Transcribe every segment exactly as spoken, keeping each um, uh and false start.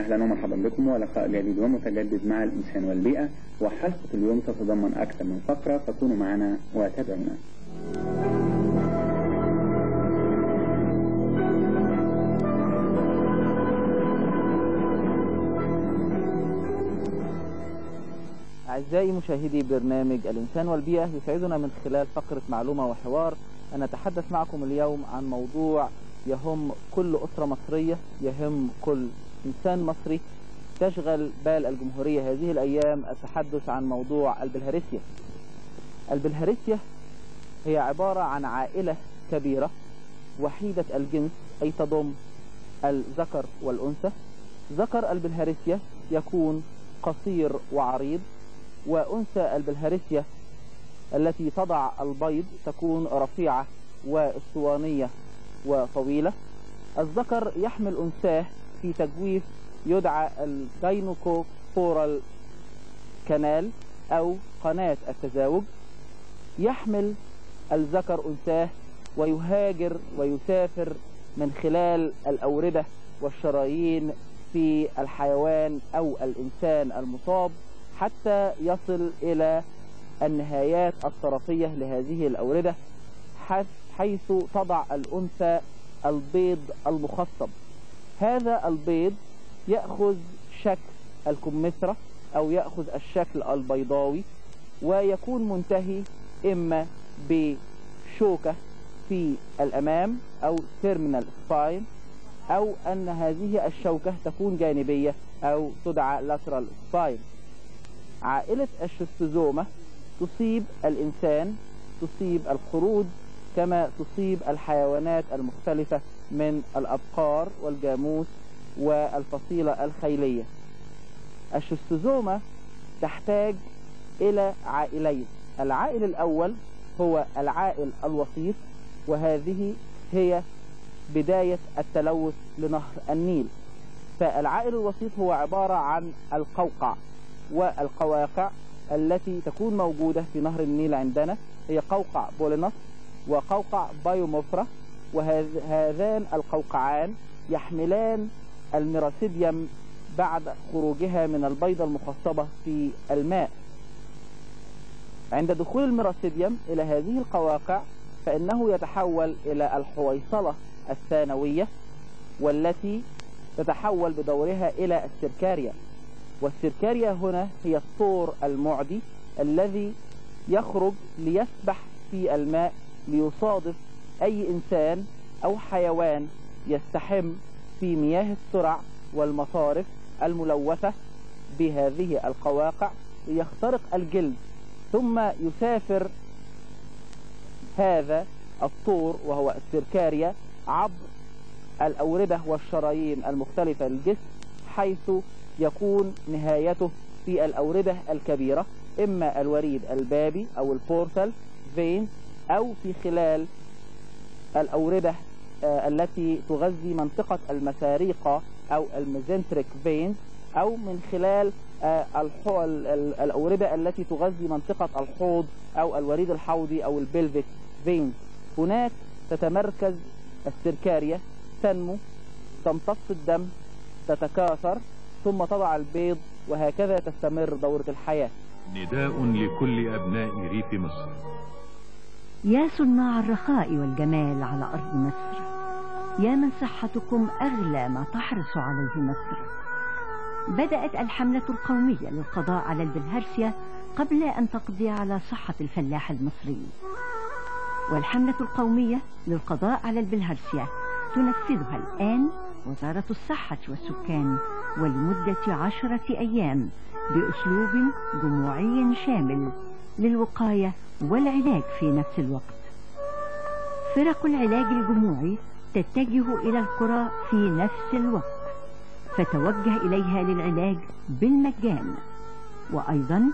أهلا ومرحبا بكم ولقاء جديد ومتجدد مع الإنسان والبيئة، وحلقة اليوم تتضمن أكثر من فقرة، فكونوا معنا وتابعونا. أعزائي مشاهدي برنامج الإنسان والبيئة، يسعدنا من خلال فقرة معلومة وحوار أن نتحدث معكم اليوم عن موضوع يهم كل أسرة مصرية، يهم كل إنسان مصري. تشغل بال الجمهورية هذه الأيام التحدث عن موضوع البلهارسيا. البلهارسيا هي عبارة عن عائلة كبيرة وحيدة الجنس، أي تضم الذكر والأنثى. ذكر البلهارسيا يكون قصير وعريض، وأنثى البلهارسيا التي تضع البيض تكون رفيعة واسطوانية وطويلة. الذكر يحمل أنثاه في تجويف يدعى الجاينوكوفورال كانال أو قناة التزاوج. يحمل الذكر أنثاه ويهاجر ويسافر من خلال الأوردة والشرايين في الحيوان أو الإنسان المصاب حتى يصل إلى النهايات الطرفية لهذه الأوردة، حيث تضع الأنثى البيض المخصب. هذا البيض يأخذ شكل الكمثرى أو يأخذ الشكل البيضاوي، ويكون منتهي إما بشوكة في الأمام أو terminal spine، أو أن هذه الشوكة تكون جانبية أو تدعى lateral spine. عائلة الشستوزوما تصيب الإنسان، تصيب القرود، كما تصيب الحيوانات المختلفة من الأبقار والجاموس والفصيلة الخيلية. الشستوزوما تحتاج إلى عائلين. العائل الأول هو العائل الوسيط، وهذه هي بداية التلوث لنهر النيل. فالعائل الوسيط هو عبارة عن القوقع والقواقع التي تكون موجودة في نهر النيل عندنا، هي قوقع بولينوس وقوقع بايوموفرا، وهذان القوقعان يحملان الميراسيديوم بعد خروجها من البيضة المخصبة في الماء. عند دخول الميراسيديوم إلى هذه القواقع فإنه يتحول إلى الحويصلة الثانوية، والتي تتحول بدورها إلى السيركاريا. والسيركاريا هنا هي الطور المعدي الذي يخرج ليسبح في الماء ليصادف أي إنسان أو حيوان يستحم في مياه الترع والمصارف الملوثة بهذه القواقع، ليخترق الجلد، ثم يسافر هذا الطور وهو السيركاريا عبر الأوردة والشرايين المختلفة للجسم، حيث يكون نهايته في الأوردة الكبيرة، إما الوريد البابي أو البورتال فين، أو في خلال الأوردة آه التي تغذي منطقة المساريقة أو الميزنتريك فين، أو من خلال آه الأوردة التي تغذي منطقة الحوض أو الوريد الحوضي أو البلفيك فين. هناك تتمركز السيركاريا، تنمو، تمتص الدم، تتكاثر، ثم تضع البيض، وهكذا تستمر دورة الحياة. نداء لكل أبناء ريف مصر: يا صناع الرخاء والجمال على أرض مصر، يا من صحتكم أغلى ما تحرص عليه مصر. بدأت الحملة القومية للقضاء على البلهارسيا قبل أن تقضي على صحة الفلاح المصري، والحملة القومية للقضاء على البلهارسيا تنفذها الآن وزارة الصحة والسكان، ولمدة عشرة أيام بأسلوب جموعي شامل للوقاية والعلاج في نفس الوقت. فرق العلاج الجموعي تتجه إلى القرى في نفس الوقت، فتوجه إليها للعلاج بالمجان، وأيضا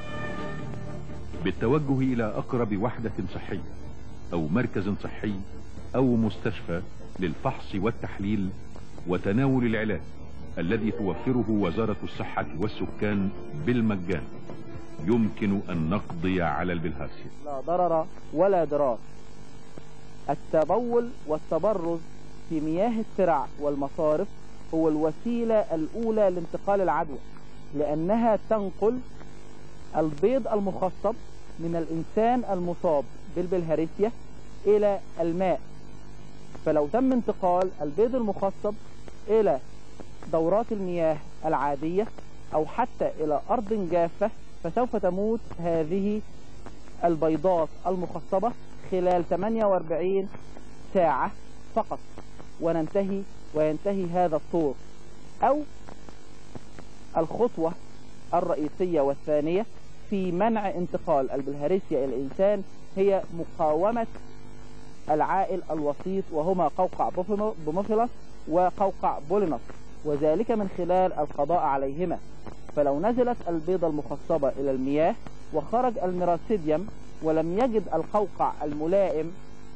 بالتوجه إلى أقرب وحدة صحية أو مركز صحي أو مستشفى للفحص والتحليل وتناول العلاج الذي توفره وزارة الصحة والسكان بالمجان. يمكن أن نقضي على البلهارسيا. لا ضرر ولا ضرار. التبول والتبرز في مياه الترع والمصارف هو الوسيلة الأولى لانتقال العدوى، لأنها تنقل البيض المخصب من الإنسان المصاب بالبلهارسيا إلى الماء. فلو تم انتقال البيض المخصب إلى دورات المياه العادية أو حتى إلى أرض جافة، فسوف تموت هذه البيضات المخصبة خلال ثمانية وأربعين ساعة فقط، وننتهي وينتهي هذا الطور. أو الخطوة الرئيسية والثانية في منع انتقال البلهارسيا إلى الإنسان هي مقاومة العائل الوسيط، وهما قوقع بوموفيلس وقوقع بولينوس، وذلك من خلال القضاء عليهما. فلو نزلت البيضة المخصبة إلى المياه وخرج الميراسيديوم ولم يجد القوقع الملائم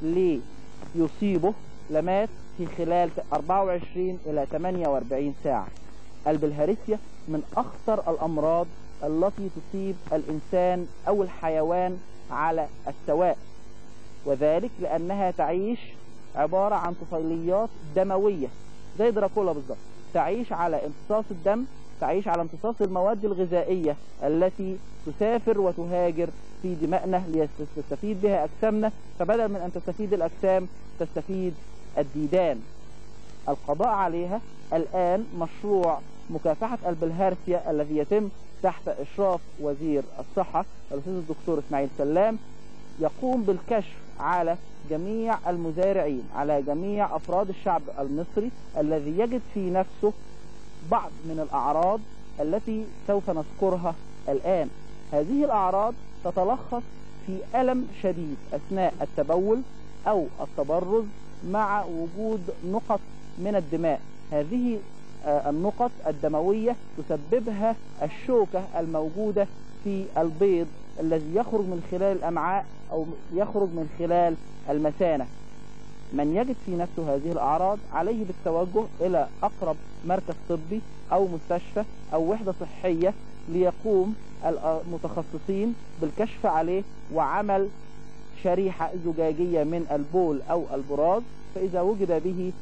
ليصيبه، لمات في خلال أربعة وعشرين إلى ثمانية وأربعين ساعة. البلهارسيا من أخطر الأمراض التي تصيب الإنسان أو الحيوان على السواء، وذلك لأنها تعيش عبارة عن طفيليات دموية زي دراكولا بالضبط، تعيش على امتصاص الدم، تعيش على امتصاص المواد الغذائية التي تسافر وتهاجر في دمائنا لتستفيد بها أجسامنا، فبدل من أن تستفيد الأجسام تستفيد الديدان. القضاء عليها الآن مشروع مكافحة البلهارسيا الذي يتم تحت إشراف وزير الصحة الأستاذ الدكتور إسماعيل سلام، يقوم بالكشف على جميع المزارعين، على جميع أفراد الشعب المصري الذي يجد في نفسه بعض من الأعراض التي سوف نذكرها الآن. هذه الأعراض تتلخص في ألم شديد أثناء التبول أو التبرز مع وجود نقط من الدماء. هذه النقط الدموية تسببها الشوكة الموجودة في البيض الذي يخرج من خلال الأمعاء أو يخرج من خلال المثانة. من يجد في نفسه هذه الأعراض عليه بالتوجه إلى أقرب مركز طبي أو مستشفى أو وحدة صحية ليقوم المتخصصين بالكشف عليه وعمل شريحة زجاجية من البول أو البراز، فإذا وجد به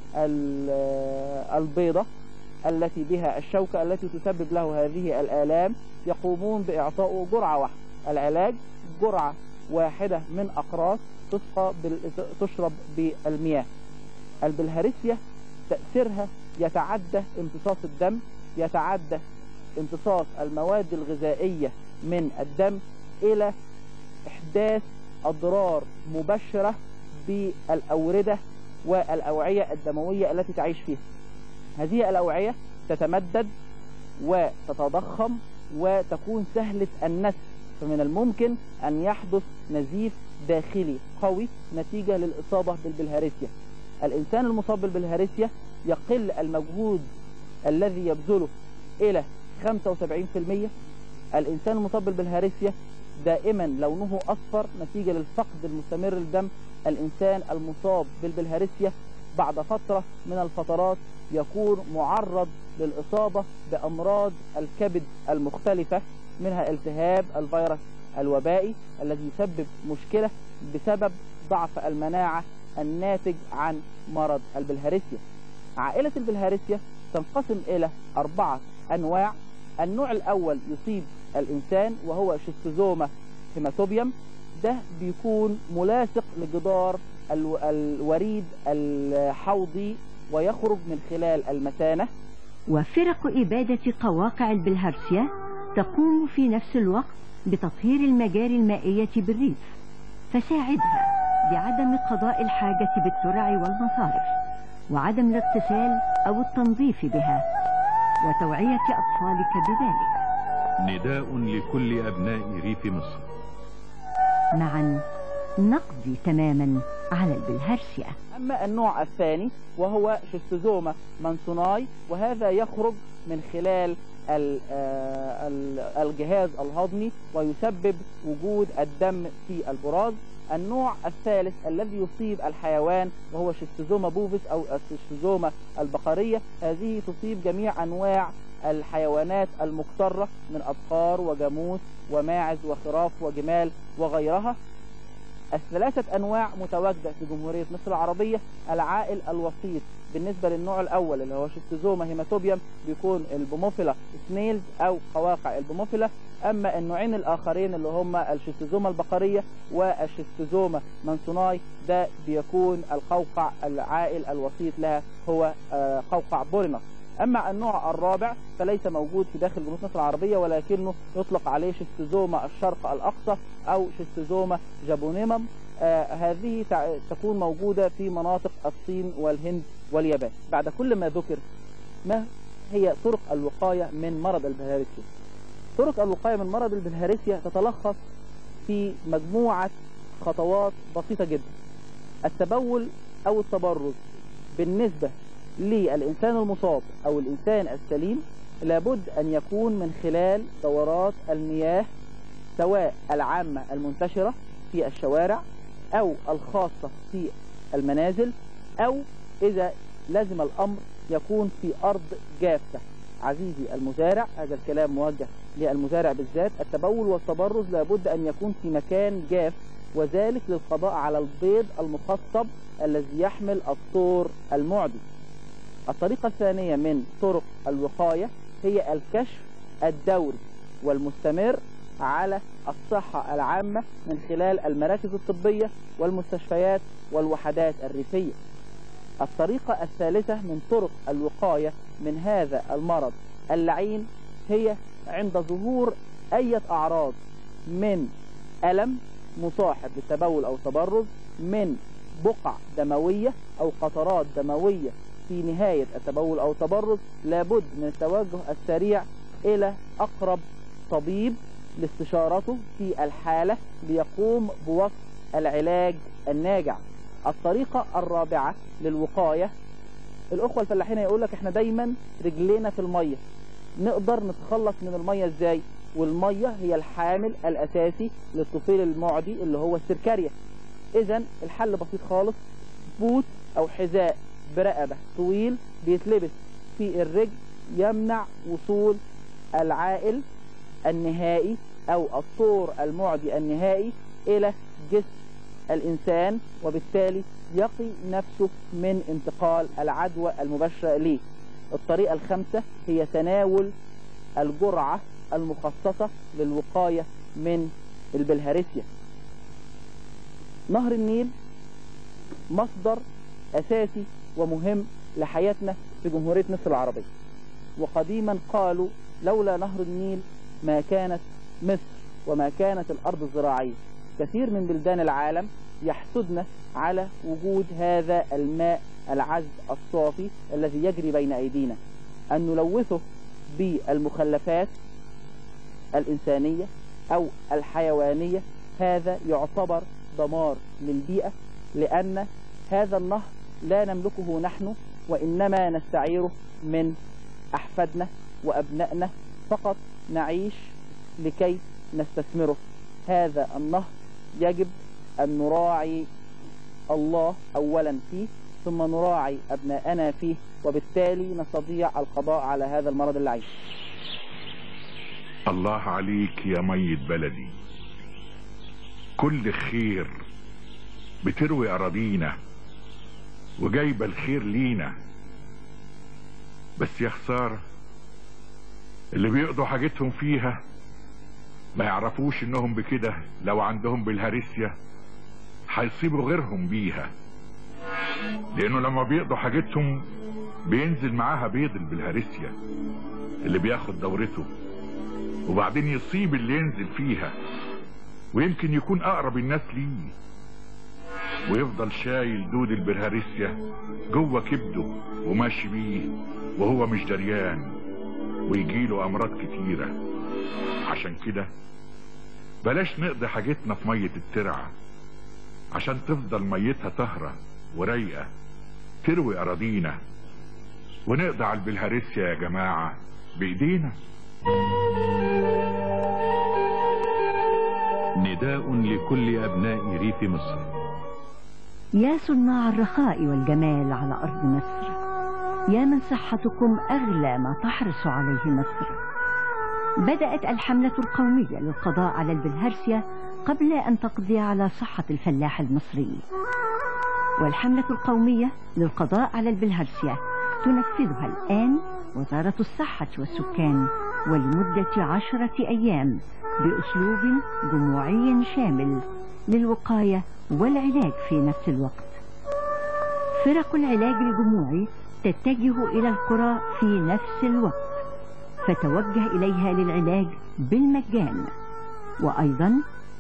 البيضة التي بها الشوكة التي تسبب له هذه الآلام يقومون بإعطائه جرعة واحدة. العلاج جرعة واحدة من أقراص تسقى تشرب بالمياه. البلهارسيا تأثيرها يتعدى امتصاص الدم، يتعدى امتصاص المواد الغذائية من الدم إلى إحداث أضرار مباشرة بالأوردة والأوعية الدموية التي تعيش فيها. هذه الأوعية تتمدد وتتضخم وتكون سهلة النسف، فمن الممكن أن يحدث نزيف داخلي قوي نتيجة للإصابة بالبلهارسيا. الإنسان المصاب بالبلهارسيا يقل المجهود الذي يبذله إلى خمسة وسبعين بالمئة. الإنسان المصاب بالبلهارسيا دائما لونه أصفر نتيجة للفقد المستمر للدم. الإنسان المصاب بالبلهارسيا بعد فترة من الفترات يكون معرض للإصابة بأمراض الكبد المختلفة، منها التهاب الفيروس الوبائي الذي يسبب مشكلة بسبب ضعف المناعة الناتج عن مرض البلهارسيا. عائلة البلهارسيا تنقسم إلى أربعة أنواع. النوع الأول يصيب الإنسان وهو شيستوزوما هيماتوبيوم، ده بيكون ملاصق لجدار الوريد الحوضي ويخرج من خلال المثانة. وفرق إبادة قواقع البلهارسيا تقوم في نفس الوقت بتطهير المجاري المائية بالريف، فساعدها بعدم قضاء الحاجة بالترع والمصارف، وعدم الاغتسال أو التنظيف بها، وتوعية أطفالك بذلك. نداء لكل أبناء ريف مصر. معا نقضي تماما على البلهارسيا. أما النوع الثاني وهو شيستوزوما مانسوناي، وهذا يخرج من خلال الجهاز الهضمي ويسبب وجود الدم في البراز. النوع الثالث الذي يصيب الحيوان وهو شيستوزوما بوفيس أو الشيستوزوما البقرية، هذه تصيب جميع أنواع الحيوانات المقترة من أبقار وجاموس وماعز وخراف وجمال وغيرها. الثلاثة أنواع متواجدة في جمهورية مصر العربية. العائل الوسيط بالنسبة للنوع الأول اللي هو شيستوزوما هيماتوبيوم بيكون البوموفيلا سنيلز أو قواقع البوموفيلا. أما النوعين الآخرين اللي هم الشيستوزوما البقرية والشيستوزوما مانسوناي ده بيكون القوقع العائل الوسيط لها هو قوقع بورينوس. أما النوع الرابع فليس موجود في داخل جمهورية مصر العربية ولكنه يطلق عليه شيستوزوما الشرق الأقصى أو شيستوزوما جابونيمم. آه هذه تكون موجودة في مناطق الصين والهند واليابان. بعد كل ما ذكر، ما هي طرق الوقاية من مرض البلهارسيا؟ طرق الوقاية من مرض البلهارسيا تتلخص في مجموعة خطوات بسيطة جدا. التبول أو التبرز بالنسبة للإنسان المصاب أو الإنسان السليم لابد أن يكون من خلال دورات المياه، سواء العامة المنتشرة في الشوارع أو الخاصة في المنازل، أو إذا لزم الأمر يكون في أرض جافة. عزيزي المزارع، هذا الكلام موجه للمزارع بالذات، التبول والتبرز لابد أن يكون في مكان جاف، وذلك للقضاء على البيض المخصب الذي يحمل الطور المعدي. الطريقة الثانية من طرق الوقاية هي الكشف الدوري والمستمر على الصحة العامة من خلال المراكز الطبية والمستشفيات والوحدات الريفية. الطريقة الثالثة من طرق الوقاية من هذا المرض اللعين هي عند ظهور أي أعراض من ألم مصاحب بالتبول أو تبرز، من بقع دموية أو قطرات دموية في نهاية التبول أو تبرز، لابد من التوجه السريع إلى أقرب طبيب لاستشارته في الحالة ليقوم بوصف العلاج الناجع. الطريقة الرابعة للوقاية، الأخوة الفلاحين يقول لك احنا دايما رجلينا في المية، نقدر نتخلص من المية ازاي؟ والمية هي الحامل الأساسي للطفيل المعدي اللي هو السركاريا. إذن الحل بسيط خالص، بوت أو حذاء برقبة طويل بيتلبس في الرجل يمنع وصول العائل النهائي أو الطور المعدي النهائي إلى جسم الإنسان، وبالتالي يقي نفسه من انتقال العدوى المباشرة إليه. الطريقة الخامسة هي تناول الجرعة المخصصة للوقاية من البلهارسيا. نهر النيل مصدر أساسي ومهم لحياتنا في جمهورية مصر العربية، وقديما قالوا لولا نهر النيل ما كانت مصر وما كانت الأرض الزراعية. كثير من بلدان العالم يحسدنا على وجود هذا الماء العذب الصافي الذي يجري بين أيدينا. أن نلوثه بالمخلفات الإنسانية أو الحيوانية هذا يعتبر دمار للبيئة، لأن هذا النهر لا نملكه نحن، وإنما نستعيره من أحفادنا وأبنائنا، فقط نعيش لكي نستثمره. هذا النهر يجب أن نراعي الله أولا فيه، ثم نراعي أبناءنا فيه، وبالتالي نستطيع القضاء على هذا المرض اللعين. الله عليك يا مية بلدي، كل خير بتروي أراضينا وجايبة الخير لينا، بس يا خسارة اللي بيقضوا حاجتهم فيها ما يعرفوش انهم بكده لو عندهم بالهارسيا هيصيبوا غيرهم بيها، لانه لما بيقضوا حاجتهم بينزل معاها بيض البلهارسيا اللي بياخد دورته، وبعدين يصيب اللي ينزل فيها، ويمكن يكون اقرب الناس ليه، ويفضل شايل دود البلهارسيا جوه كبده وماشي بيه وهو مش دريان، ويجيله امراض كتيرة. عشان كده بلاش نقضي حاجتنا في مية الترعة عشان تفضل ميتها طهرة ورايقة تروي اراضينا، ونقضي على البلهارسيا يا جماعة بايدينا. نداء لكل ابناء ريف مصر. يا صناع الرخاء والجمال على ارض مصر، يا من صحتكم اغلى ما تحرص عليه مصر. بدأت الحملة القومية للقضاء على البلهارسيا قبل أن تقضي على صحة الفلاح المصري. والحملة القومية للقضاء على البلهارسيا تنفذها الآن وزارة الصحة والسكان ولمدة عشرة أيام بأسلوب جموعي شامل للوقاية والعلاج في نفس الوقت. فرق العلاج الجموعي تتجه إلى القرى في نفس الوقت فتوجه إليها للعلاج بالمجان، وأيضا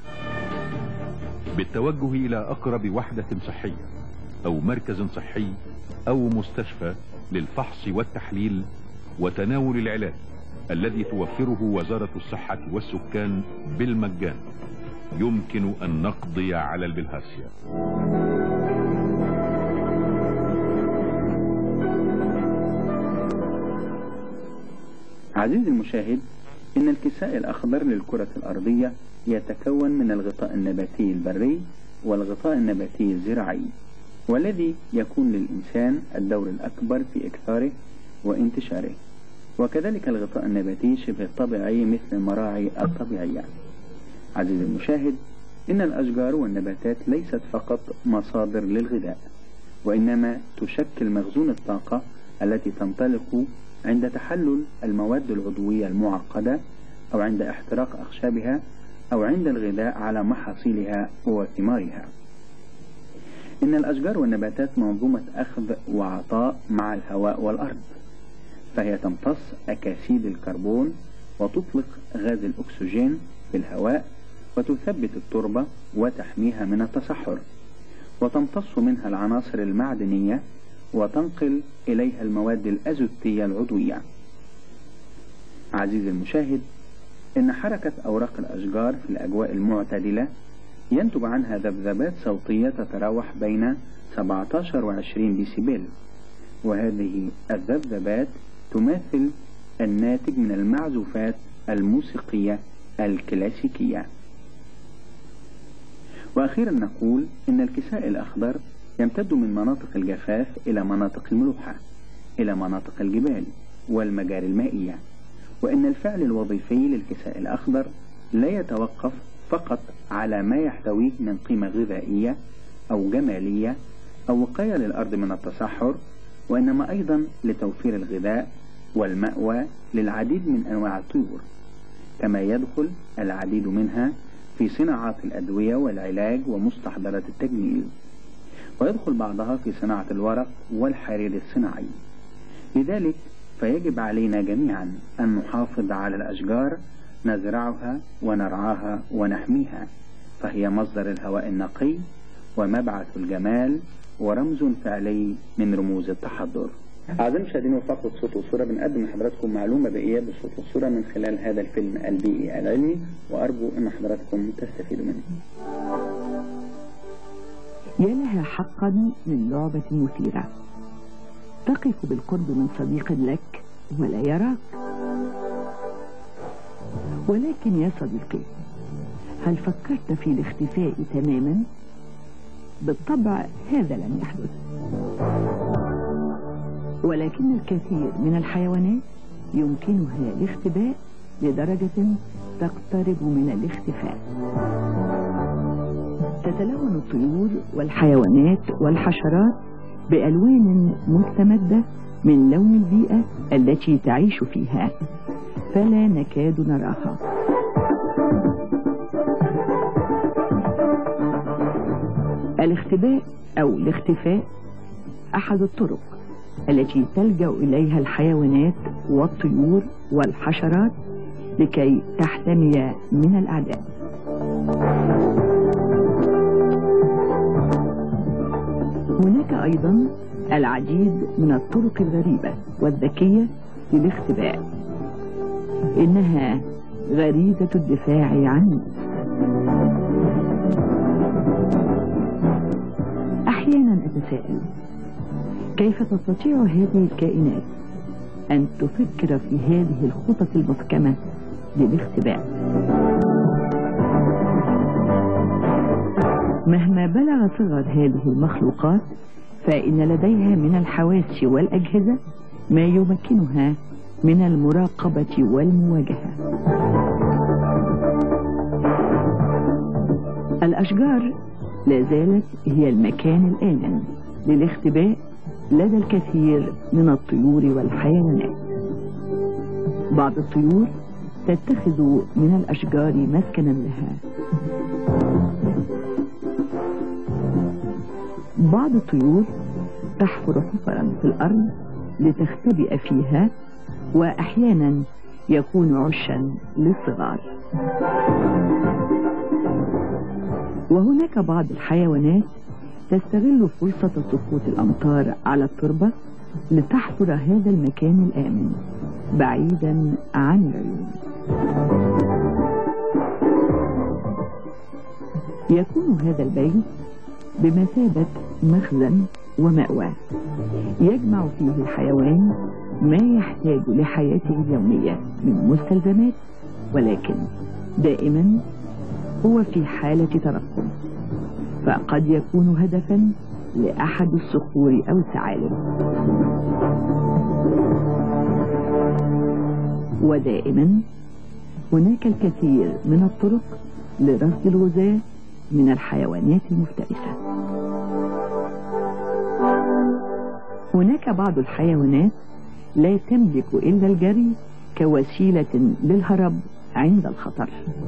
بالتوجه إلى أقرب وحدة صحية أو مركز صحي أو مستشفى للفحص والتحليل وتناول العلاج الذي توفره وزارة الصحة والسكان بالمجان. يمكن أن نقضي على البلهارسيا. عزيزي المشاهد، إن الكساء الأخضر للكرة الأرضية يتكون من الغطاء النباتي البري والغطاء النباتي الزراعي، والذي يكون للإنسان الدور الأكبر في إكثاره وانتشاره، وكذلك الغطاء النباتي شبه الطبيعي مثل المراعي الطبيعية. عزيزي المشاهد، إن الأشجار والنباتات ليست فقط مصادر للغذاء، وإنما تشكل مخزون الطاقة التي تنطلق عند تحلل المواد العضوية المعقدة أو عند احتراق أخشابها أو عند الغذاء على محاصيلها وثمارها. إن الأشجار والنباتات منظومة أخذ وعطاء مع الهواء والأرض، فهي تمتص أكاسيد الكربون وتطلق غاز الأكسجين في الهواء وتثبت التربة وتحميها من التصحر، وتمتص منها العناصر المعدنية وتنقل إليها المواد الأزوتية العضوية. عزيزي المشاهد، إن حركة أوراق الأشجار في الأجواء المعتدلة ينتج عنها ذبذبات صوتية تتراوح بين سبعة عشر وعشرين ديسيبل، وهذه الذبذبات تماثل الناتج من المعزوفات الموسيقية الكلاسيكية. وأخيرا نقول إن الكساء الأخضر يمتد من مناطق الجفاف إلى مناطق الملوحة إلى مناطق الجبال والمجاري المائية، وإن الفعل الوظيفي للكساء الأخضر لا يتوقف فقط على ما يحتويه من قيمة غذائية أو جمالية أو وقاية للأرض من التصحر، وإنما أيضا لتوفير الغذاء والمأوى للعديد من أنواع الطيور، كما يدخل العديد منها في صناعات الأدوية والعلاج ومستحضرات التجميل، ويدخل بعضها في صناعة الورق والحرير الصناعي. لذلك فيجب علينا جميعا أن نحافظ على الأشجار، نزرعها ونرعاها ونحميها، فهي مصدر الهواء النقي ومبعث الجمال ورمز فعلي من رموز التحضر. أعزائي المشاهدين، وفقرة صوت وصورة بنقدم لحضراتكم معلومة بيئية بصوت وصورة من خلال هذا الفيلم البيئي العلمي، وأرجو أن حضراتكم تستفيدوا منه. يا لها حقا من لعبة مثيرة، تقف بالقرب من صديق لك ولا يراك. ولكن يا صديقي، هل فكرت في الاختفاء تماما؟ بالطبع هذا لن يحدث، ولكن الكثير من الحيوانات يمكنها الاختباء لدرجة تقترب من الاختفاء. تتلون الطيور والحيوانات والحشرات بألوان مستمدة من لون البيئة التي تعيش فيها، فلا نكاد نراها. الاختباء أو الاختفاء أحد الطرق التي تلجأ إليها الحيوانات والطيور والحشرات لكي تحتمي من الأعداء. هناك أيضا العديد من الطرق الغريبة والذكية للاختباء، إنها غريزة الدفاع عنه. أحيانا أتساءل، كيف تستطيع هذه الكائنات أن تفكر في هذه الخطط المحكمة للاختباء؟ مهما بلغ صغر هذه المخلوقات، فإن لديها من الحواس والأجهزة ما يمكنها من المراقبة والمواجهة. الأشجار لا زالت هي المكان الآمن للاختباء لدى الكثير من الطيور والحيوانات. بعض الطيور تتخذ من الأشجار مسكنا لها. بعض الطيور تحفر حفرا في الأرض لتختبئ فيها، وأحيانا يكون عشا للصغار. وهناك بعض الحيوانات تستغل فرصة سقوط الأمطار على التربة لتحفر هذا المكان الآمن بعيدا عن العيون. يكون هذا البيت بمثابة مخزن ومأوى يجمع فيه الحيوان ما يحتاج لحياته اليومية من مستلزمات، ولكن دائما هو في حالة ترقب، فقد يكون هدفا لأحد الصخور أو الثعالب. ودائما هناك الكثير من الطرق لرصد الغذاء من الحيوانات المفترسة. هناك بعض الحيوانات لا تملك إلا الجري كوسيلة للهرب عند الخطر،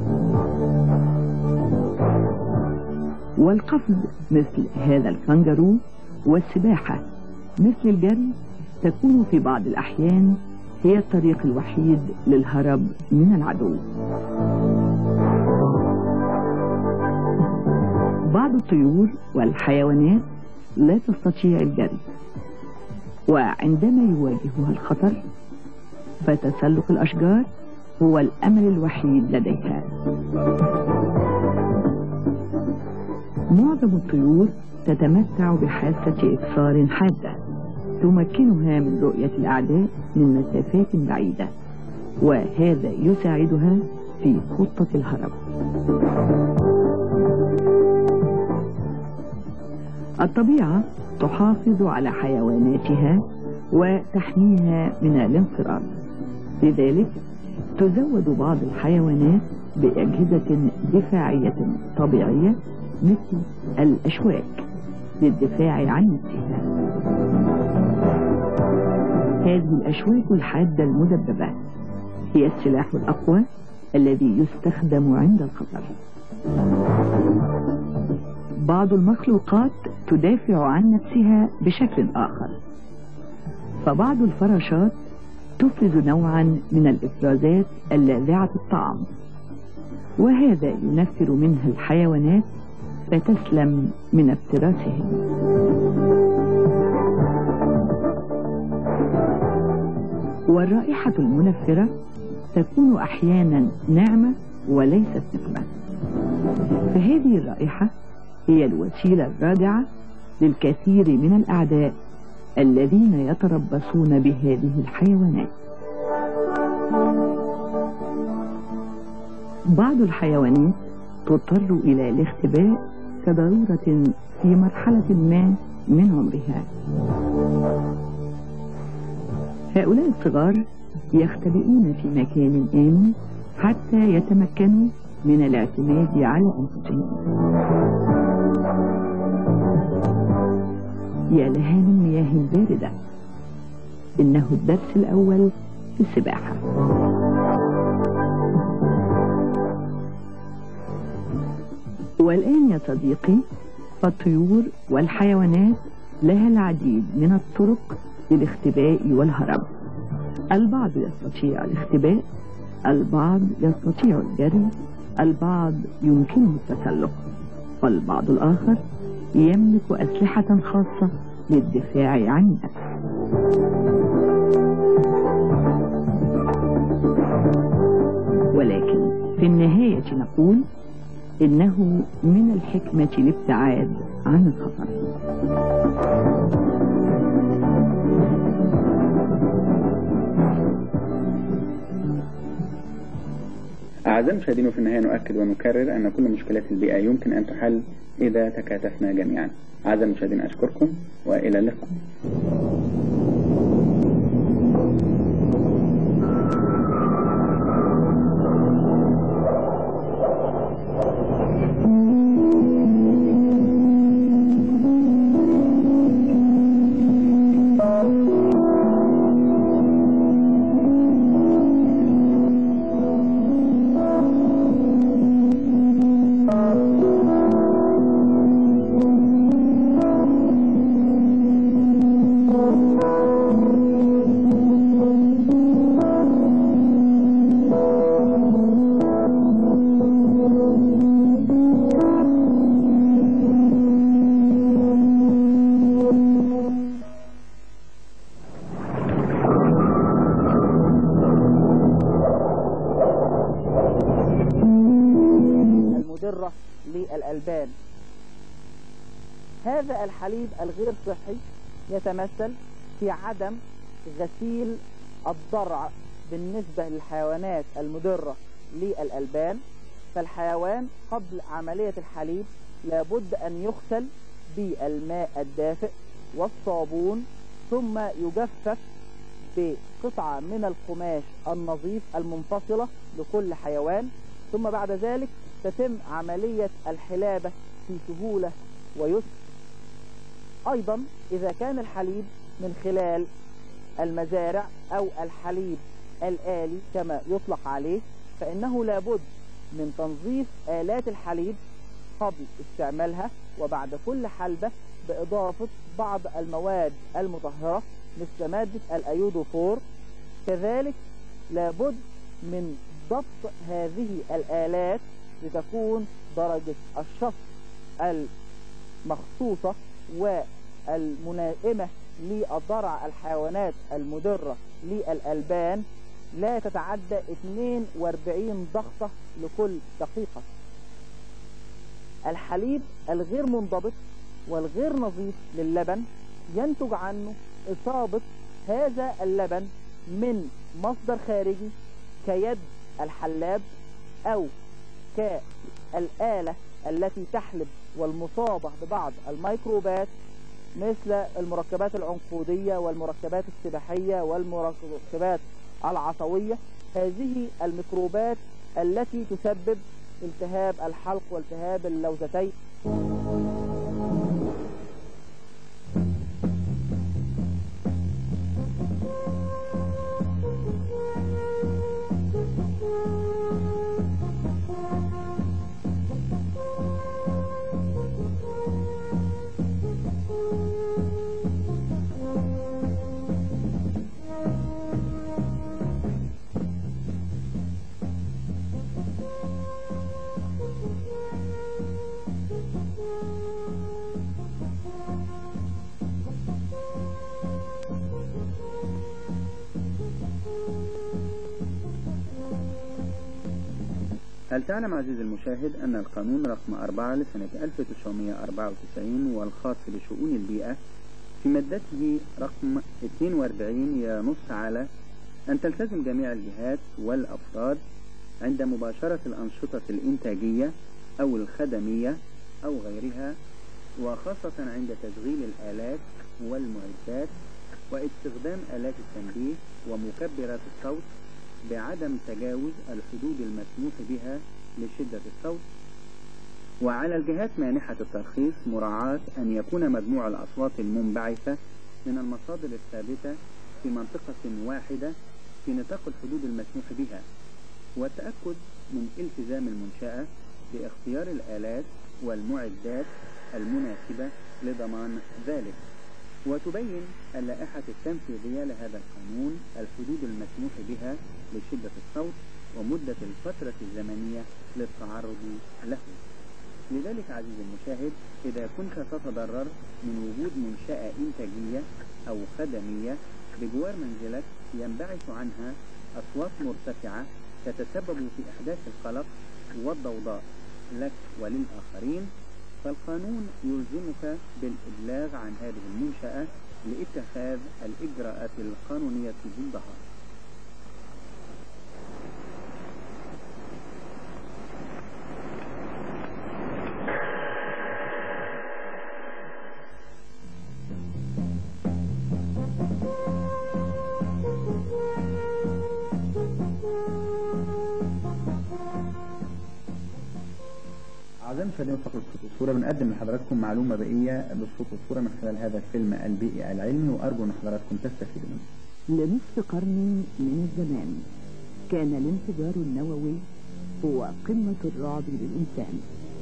والقفز مثل هذا الكنجرو، والسباحة مثل الجري تكون في بعض الأحيان هي الطريق الوحيد للهرب من العدو. بعض الطيور والحيوانات لا تستطيع الجري، وعندما يواجهها الخطر فتسلق الأشجار هو الأمل الوحيد لديها. معظم الطيور تتمتع بحاسة إبصار حادة تمكنها من رؤية الأعداء من مسافات بعيدة، وهذا يساعدها في خطة الهرب. الطبيعة تحافظ على حيواناتها وتحميها من الانقراض، لذلك تزود بعض الحيوانات بأجهزة دفاعية طبيعية مثل الأشواك للدفاع عن نفسها. هذه الأشواك الحادة المدببة هي السلاح الأقوى الذي يستخدم عند الخطر. بعض المخلوقات تدافع عن نفسها بشكل آخر، فبعض الفراشات تفرز نوعا من الإفرازات اللاذعة الطعم، وهذا ينفر منها الحيوانات فتسلم من افتراسهم. والرائحة المنفرة تكون أحيانا نعمة وليست نقمة، فهذه الرائحة هي الوسيلة الرادعة للكثير من الأعداء الذين يتربصون بهذه الحيوانات. بعض الحيوانات تضطر إلى الاختباء كضرورة في مرحلة ما من عمرها. هؤلاء الصغار يختبئون في مكان آمن حتى يتمكنوا من الاعتماد على أنفسهم. يا لها من مياه باردة، إنه الدرس الأول في السباحة. والآن يا صديقي، فالطيور والحيوانات لها العديد من الطرق للاختباء والهرب. البعض يستطيع الاختباء، البعض يستطيع الجري، البعض يمكنه التسلق، والبعض الآخر يملك أسلحة خاصة للدفاع عن النفس. ولكن في النهاية نقول إنه من الحكمة الابتعاد عن الخطر. أعزائي المشاهدين، في النهاية نؤكد ونكرر أن كل مشكلات البيئة يمكن أن تحل إذا تكاتفنا جميعا. أعزائي المشاهدين، أشكركم وإلى اللقاء. المدرة للألبان. هذا الحليب الغير صحي يتمثل في عدم غسيل الضرع بالنسبة للحيوانات المدرة للألبان. فالحيوان قبل عملية الحليب لابد أن يغسل بالماء الدافئ والصابون، ثم يجفف بقطعة من القماش النظيف المنفصلة لكل حيوان، ثم بعد ذلك تتم عملية الحلابة في سهولة ويسر. أيضا إذا كان الحليب من خلال المزارع أو الحليب الآلي كما يطلق عليه، فإنه لابد من تنظيف آلات الحليب قبل استعمالها وبعد كل حلبة بإضافة بعض المواد المطهرة مثل مادة الأيودوفور. كذلك لابد من ضبط هذه الآلات لتكون درجة الشفط المخصوصة والملائمة للضرع الحيوانات المدرة للألبان لا تتعدى اثنين وأربعين ضغطة لكل دقيقة. الحليب الغير منضبط والغير نظيف للبن ينتج عنه إصابة هذا اللبن من مصدر خارجي كيد الحلاب أو كالآلة التي تحلب والمصابة ببعض الميكروبات مثل المركبات العنقودية والمركبات السباحية والمركبات العصوية. هذه الميكروبات التي تسبب التهاب الحلق والتهاب اللوزتين. هل تعلم عزيزي المشاهد أن القانون رقم أربعة لسنة ألف وتسعمائة وأربعة وتسعين والخاص بشؤون البيئة في مادته رقم اثنين وأربعين ينص على أن تلتزم جميع الجهات والأفراد عند مباشرة الأنشطة الإنتاجية أو الخدمية أو غيرها، وخاصة عند تشغيل الآلات والمعدات واستخدام آلات التنبيه ومكبرات الصوت بعدم تجاوز الحدود المسموح بها لشدة الصوت. وعلى الجهات مانحة الترخيص مراعاة أن يكون مجموع الأصوات المنبعثة من المصادر الثابتة في منطقة واحدة في نطاق الحدود المسموح بها، والتأكد من التزام المنشأة باختيار الآلات والمعدات المناسبة لضمان ذلك. وتبين اللائحة التنفيذية لهذا القانون الحدود المسموح بها لشدة الصوت ومدة الفترة الزمنية للتعرض له. لذلك عزيزي المشاهد، إذا كنت تتضرر من وجود منشأة إنتاجية أو خدمية بجوار منزلك ينبعث عنها أصوات مرتفعة تتسبب في إحداث القلق والضوضاء لك وللآخرين، فالقانون يلزمك بالإبلاغ عن هذه المنشأة لاتخاذ الإجراءات القانونية ضدها. أعزائي المشاهدين في فقرة صوت وصورة بنقدم لحضراتكم معلومة بيئية بالصوت والصورة من خلال هذا الفيلم البيئي العلمي، وأرجو أن حضراتكم تستفيدوا منه. لنصف قرن من الزمان كان الانفجار النووي هو قمة الرعب للإنسان.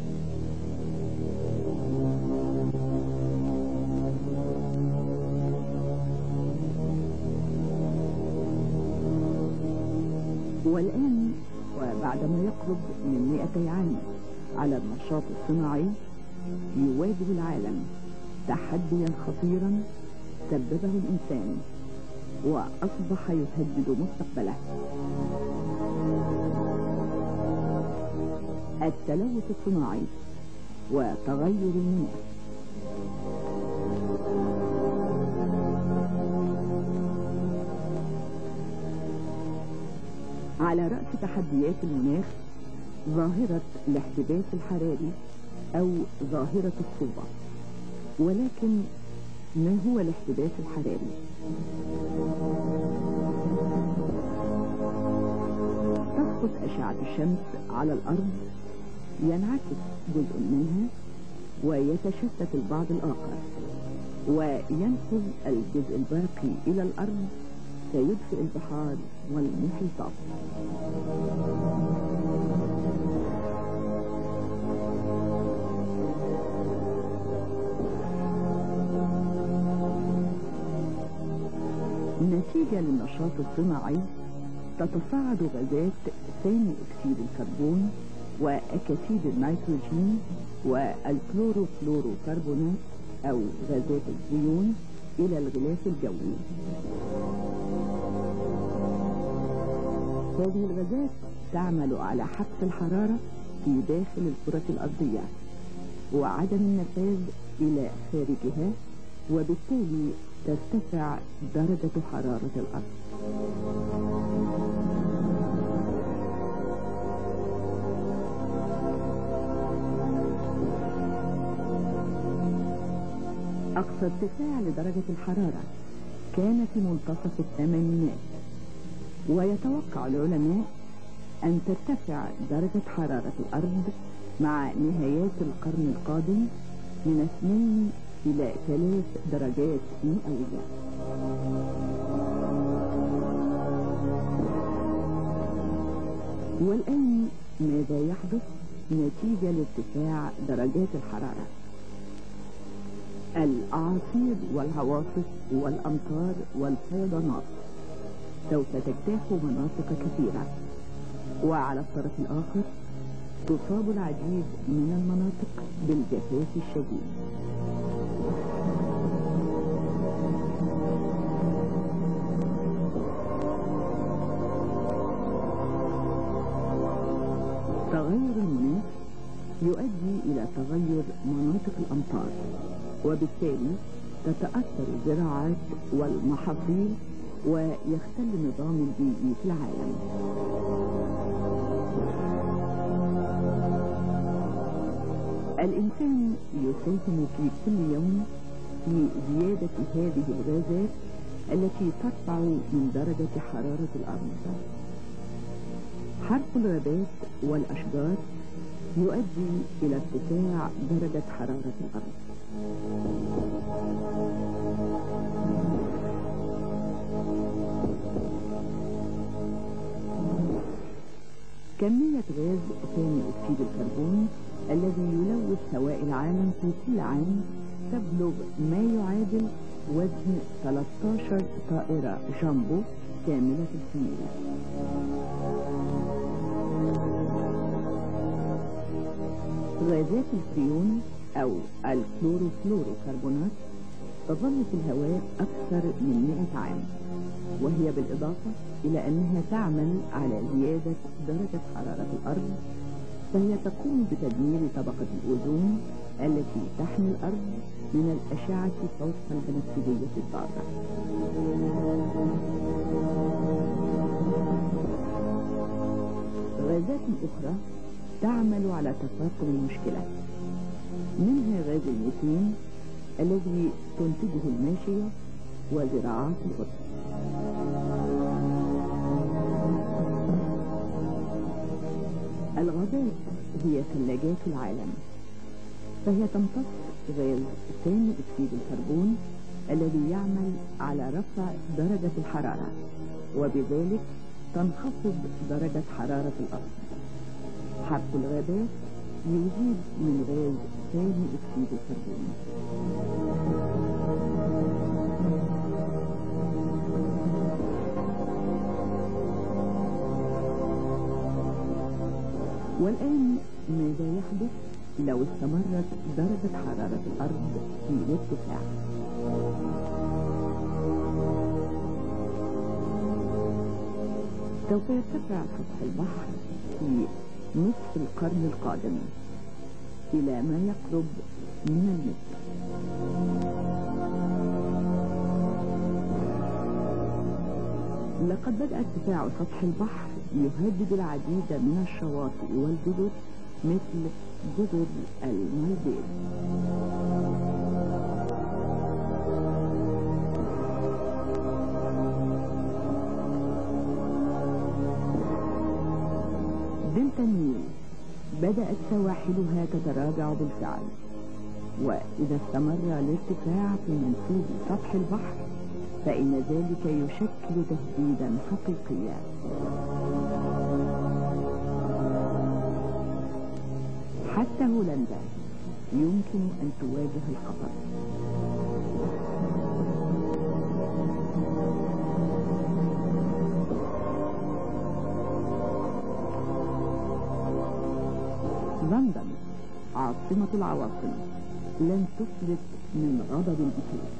والآن وبعدما يقرب من مئتي عام على النشاط الصناعي يواجه العالم تحديا خطيرا سببه الإنسان وأصبح يهدد مستقبله. التلوث الصناعي وتغير المناخ. على رأس تحديات المناخ ظاهرة الاحتباس الحراري أو ظاهرة الصوبة. ولكن ما هو الاحتباس الحراري؟ تسقط أشعة الشمس على الأرض، ينعكس جزء منها ويتشتت البعض الآخر، وينفذ الجزء الباقي إلى الأرض فيدفئ البحار والمحيطات. نتيجة للنشاط الصناعي تتصاعد غازات ثاني أكسيد الكربون وأكاسيد النيتروجين والكلوروفلوروكربونات أو غازات الزيون إلى الغلاف الجوي. هذه الغازات تعمل على حبس الحرارة في داخل الكرة الأرضية وعدم النفاذ إلى خارجها، وبالتالي ترتفع درجة حرارة الأرض. أقصى ارتفاع لدرجة الحرارة كان في منتصف الثمانينات، ويتوقع العلماء أن ترتفع درجة حرارة الأرض مع نهايات القرن القادم من اثنين إلى ثلاث درجات مئوية. والآن ماذا يحدث نتيجة لارتفاع درجات الحرارة؟ الأعاصير والعواصف والأمطار والفيضانات سوف تجتاح مناطق كثيرة، وعلى الطرف الآخر تصاب العديد من المناطق بالجفاف الشديد. تغير المناخ يؤدي إلى تغير مناطق الأمطار، وبالتالي تتأثر الزراعات والمحاصيل ويختل النظام البيئي في العالم. الإنسان يساهم في كل يوم في زيادة هذه الغازات التي ترفع من درجة حرارة الأرض. حرق الغابات والأشجار يؤدي إلى ارتفاع درجة حرارة الأرض. كمية غاز ثاني أكسيد الكربون الذي يلوث هواء العالم في كل عام تبلغ ما يعادل وزن ثلاثة عشر طائرة جامبو كاملة الحمولة. غازات الفريون أو الكلوروفلوروكربونات تظل في الهواء أكثر من مئة عام، وهي بالإضافة إلى أنها تعمل على زيادة درجة حرارة الأرض، فهي تقوم بتدمير طبقة الأوزون التي تحمي الأرض من الأشعة فوق البنفسجية الضارة. غازات أخرى تعمل على تفاقم المشكلة، منها غاز الميثين الذي تنتجه الماشية وزراعات القطن. الغازات هي ثلاجات العالم، فهي تمتص غاز ثاني أكسيد الكربون الذي يعمل على رفع درجة الحرارة، وبذلك تنخفض درجة حرارة الأرض. حرق الغابات يزيد من غاز ثاني أكسيد الكربون. والآن ماذا يحدث لو استمرت درجة حرارة الأرض في الارتفاع؟ سوف يرتفع سطح البحر في نصف القرن القادم إلى ما يقرب من المتر. لقد بدأ ارتفاع سطح البحر يهدد العديد من الشواطئ والجزر مثل جزر المالديف. دلتا النيل بدأت سواحلها تتراجع بالفعل، وإذا استمر الارتفاع في منسوب سطح البحر فإن ذلك يشكل تهديدا حقيقيا. حتى هولندا يمكن أن تواجه الخطر. لندن عاصمة العواصم لن تفلت من غضب الإثيوب.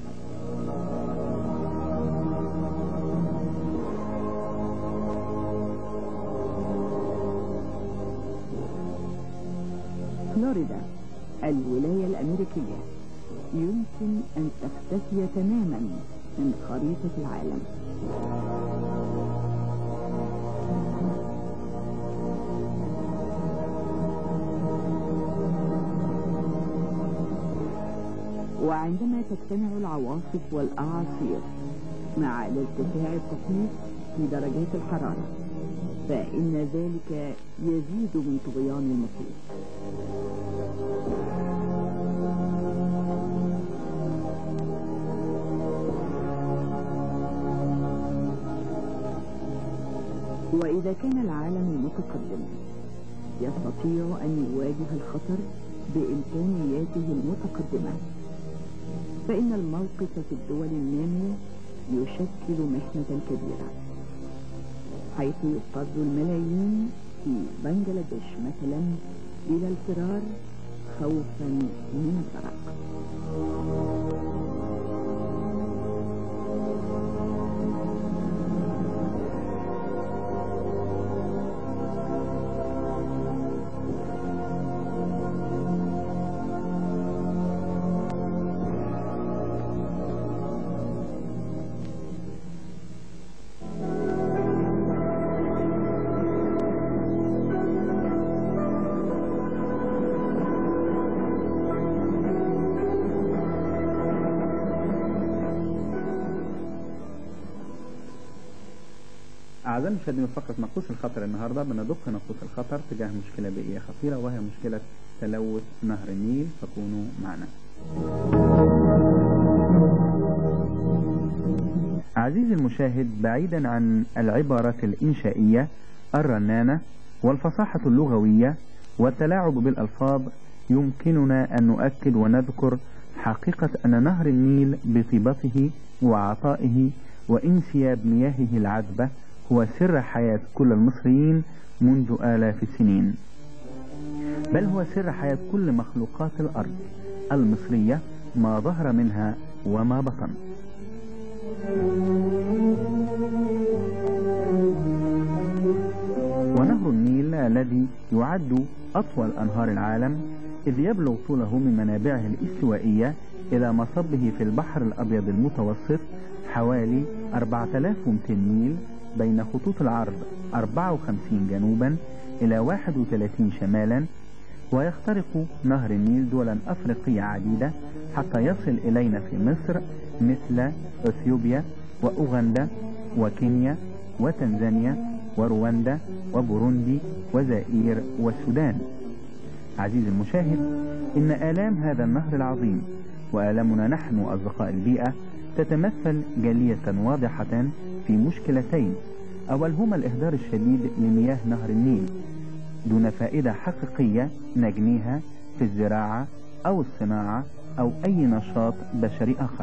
فلوريدا الولاية الأمريكية يمكن أن تختفي تماما من خريطة العالم. وعندما تجتمع العواصف والأعاصير مع الارتفاع الطفيف في درجات الحرارة فإن ذلك يزيد من طغيان المحيط. وإذا كان العالم المتقدم يستطيع أن يواجه الخطر بإمكانياته المتقدمة فإن الموقف في الدول النامية يشكل محنة كبيرة، حيث يضطر الملايين في بنجلاديش مثلا إلى الفرار خوفا من الغرق. أعزائي المشاهدين، فقرة ناقوس الخطر النهاردة بندق ناقوس الخطر تجاه مشكلة بيئية خطيرة وهي مشكلة تلوث نهر النيل، فكونوا معنا. عزيزي المشاهد، بعيدا عن العبارات الإنشائية الرنانة والفصاحة اللغوية والتلاعب بالألفاظ، يمكننا أن نؤكد ونذكر حقيقة أن نهر النيل بطيبته وعطائه وانسياب مياهه العذبة هو سر حياة كل المصريين منذ آلاف السنين، بل هو سر حياة كل مخلوقات الأرض المصرية ما ظهر منها وما بطن. ونهر النيل الذي يعد أطول أنهار العالم إذ يبلغ طوله من منابعه الاستوائية إلى مصبه في البحر الأبيض المتوسط حوالي أربعة آلاف ومئتين ميل بين خطوط العرض أربعة وخمسين جنوبا إلى واحد وثلاثين شمالا، ويخترق نهر النيل دولا أفريقية عديدة حتى يصل إلينا في مصر مثل أثيوبيا وأوغندا وكينيا وتنزانيا ورواندا وبوروندي وزائير والسودان. عزيزي المشاهد، إن آلام هذا النهر العظيم وآلامنا نحن أصدقاء البيئة تتمثل جلية واضحة في مشكلتين: أولهما الإهدار الشديد لمياه نهر النيل دون فائدة حقيقية نجنيها في الزراعة أو الصناعة أو أي نشاط بشري آخر.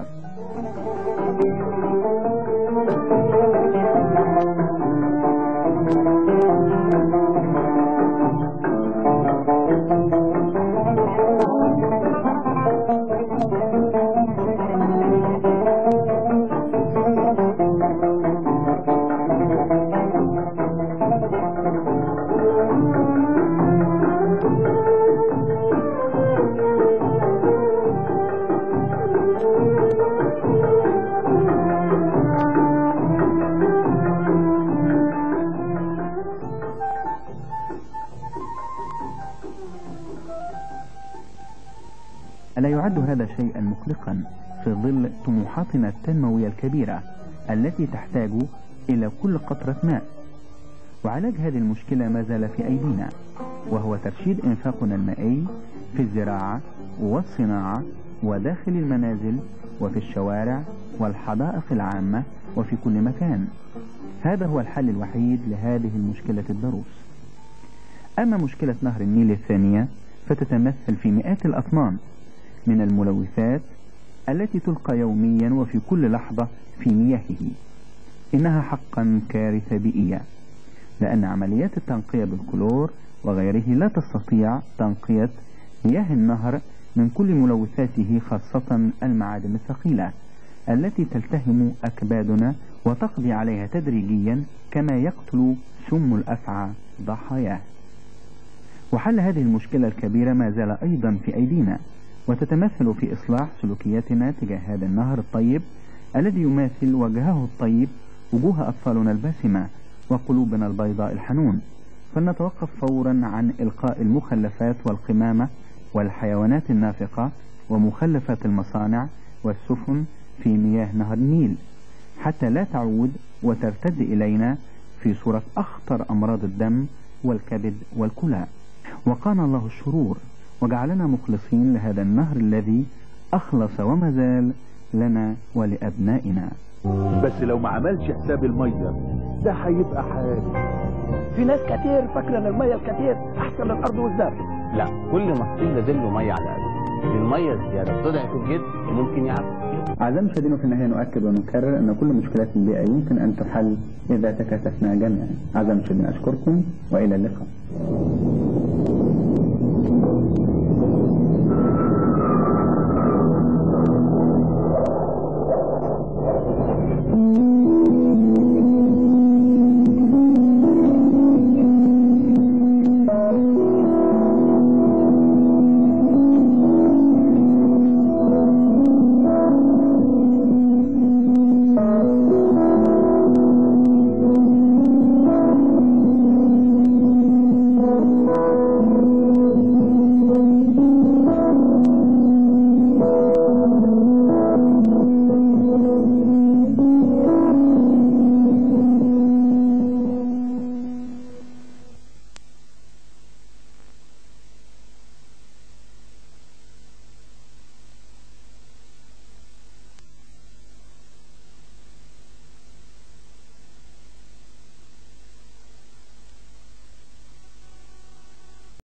ألا يعد هذا شيئا مقلقا في ظل طموحاتنا التنموية الكبيرة التي تحتاج إلى كل قطرة ماء؟ وعلاج هذه المشكلة ما زال في أيدينا، وهو ترشيد إنفاقنا المائي في الزراعة والصناعة وداخل المنازل وفي الشوارع والحدائق العامة وفي كل مكان. هذا هو الحل الوحيد لهذه المشكلة الضروس. أما مشكلة نهر النيل الثانية فتتمثل في مئات الأطنان من الملوثات التي تلقى يوميا وفي كل لحظة في مياهه. إنها حقا كارثة بيئية، لأن عمليات التنقية بالكلور وغيره لا تستطيع تنقية مياه النهر من كل ملوثاته، خاصة المعادن الثقيلة التي تلتهم أكبادنا وتقضي عليها تدريجيا كما يقتل سم الأفعى ضحاياه. وحل هذه المشكلة الكبيرة ما زال أيضا في أيدينا، وتتمثل في إصلاح سلوكياتنا تجاه هذا النهر الطيب الذي يماثل وجهه الطيب وجوه أطفالنا الباسمة وقلوبنا البيضاء الحنون. فلنتوقف فورا عن إلقاء المخلفات والقمامة والحيوانات النافقة ومخلفات المصانع والسفن في مياه نهر النيل، حتى لا تعود وترتد إلينا في صورة أخطر أمراض الدم والكبد والكلى. وقانا الله الشرور وجعلنا مخلصين لهذا النهر الذي أخلص وما زال لنا ولأبنائنا. بس لو ما عملش حساب المية ده هيبقى حاجة. في ناس كتير فاكرة ان المية الكتير احسن للارض والزرع. لا، كل محصول لازم له مية على قده. المية الزيادة بتضعف الجسم وممكن يعفن. أعزائي المشاهدين، في النهاية نؤكد ونكرر أن كل مشكلات البيئة يمكن أن تحل إذا تكاتفنا جميعا. أعزائي المشاهدين، أشكركم وإلى اللقاء.